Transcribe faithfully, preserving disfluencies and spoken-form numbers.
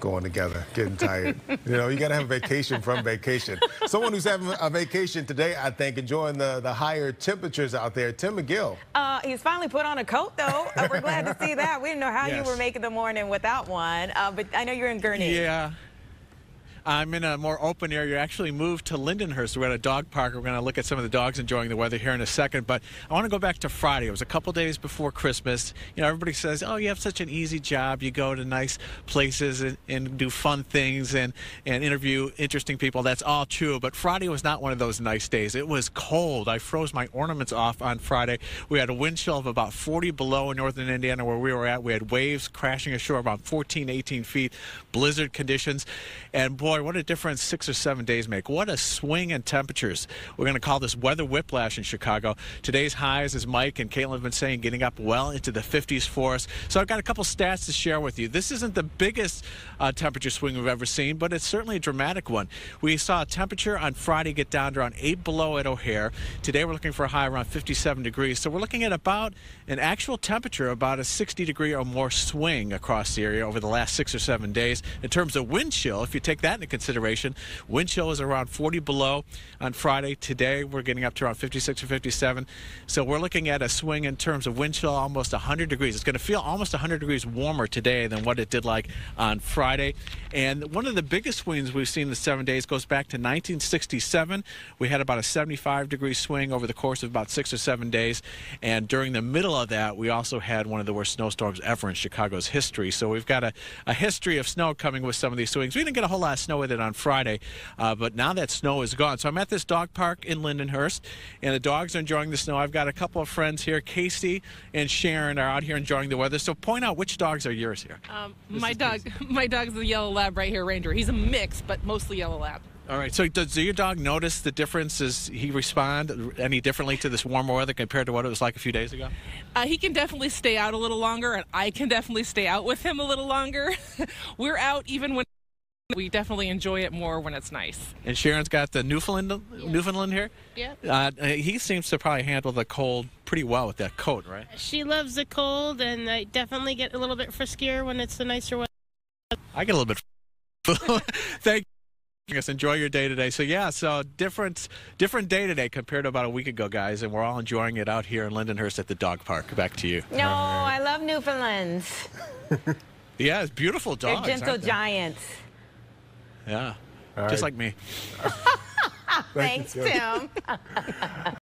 going together, getting tired. You know, you got to have a vacation from vacation. Someone who's having a vacation today, I think, enjoying the, the higher temperatures out there, Tim McGill. Uh, he's finally put on a coat, though. Uh, we're glad to see that. We didn't know how Yes. you were making the morning without one, uh, but I know you're in Gurnee. Yeah. I'm in a more open area. Actually moved to Lindenhurst. We're at a dog park. We're going to look at some of the dogs enjoying the weather here in a second. But I want to go back to Friday. It was a couple days before Christmas. You know, everybody says, oh, you have such an easy job. You go to nice places and, and do fun things and, and interview interesting people. That's all true. But Friday was not one of those nice days. It was cold. I froze my ornaments off on Friday. We had a wind chill of about forty below in northern Indiana where we were at. We had waves crashing ashore about fourteen, eighteen feet, blizzard conditions. And boy, what a difference six or seven days make. What a swing in temperatures. We're going to call this weather whiplash in Chicago. Today's highs, as Mike and Caitlin have been saying, getting up well into the fifties for us. So I've got a couple stats to share with you. This isn't the biggest uh, temperature swing we've ever seen, but it's certainly a dramatic one. We saw a temperature on Friday get down to around eight below at O'Hare. Today we're looking for a high around fifty-seven degrees. So we're looking at about an actual temperature, about a sixty degree or more swing across the area over the last six or seven days. In terms of wind chill, if you take that into consideration, wind chill is around forty below on Friday. Today we're getting up to around fifty-six or fifty-seven. So we're looking at a swing in terms of wind chill almost one hundred degrees. It's going to feel almost one hundred degrees warmer today than what it did like on Friday. And one of the biggest swings we've seen in the seven days goes back to nineteen sixty-seven. We had about a seventy-five degree swing over the course of about six or seven days. And during the middle of that, we also had one of the worst snowstorms ever in Chicago's history. So we've got a, a history of snow coming with some of these swings. We didn't get a whole lot of snow with it on Friday, uh, but now that snow is gone. So I'm at this dog park in Lindenhurst, and the dogs are enjoying the snow. I've got a couple of friends here. Casey and Sharon are out here enjoying the weather. So point out which dogs are yours here. Um, my dog, my dog's the yellow lab right here, Ranger. He's a mix, but mostly yellow lab. All right. So does your dog notice the difference? Does he respond any differently to this warmer weather compared to what it was like a few days ago? Uh, he can definitely stay out a little longer, and I can definitely stay out with him a little longer. We're out even when we definitely enjoy it more when it's nice. And Sharon's got the Newfoundland, Yeah. Newfoundland here. Yeah. Uh, he seems to probably handle the cold pretty well with that coat, right? She loves the cold, and I definitely get a little bit friskier when it's the nicer weather. I get a little bit. Thank you. Yes, enjoy your day today. So yeah, so different different day today compared to about a week ago, guys, and we're all enjoying it out here in Lindenhurst at the dog park. Back to you. No, I love Newfoundlands. Yeah, it's beautiful dogs. They're gentle aren't they? giants. Yeah, All just right. like me. Thanks, you, Tim.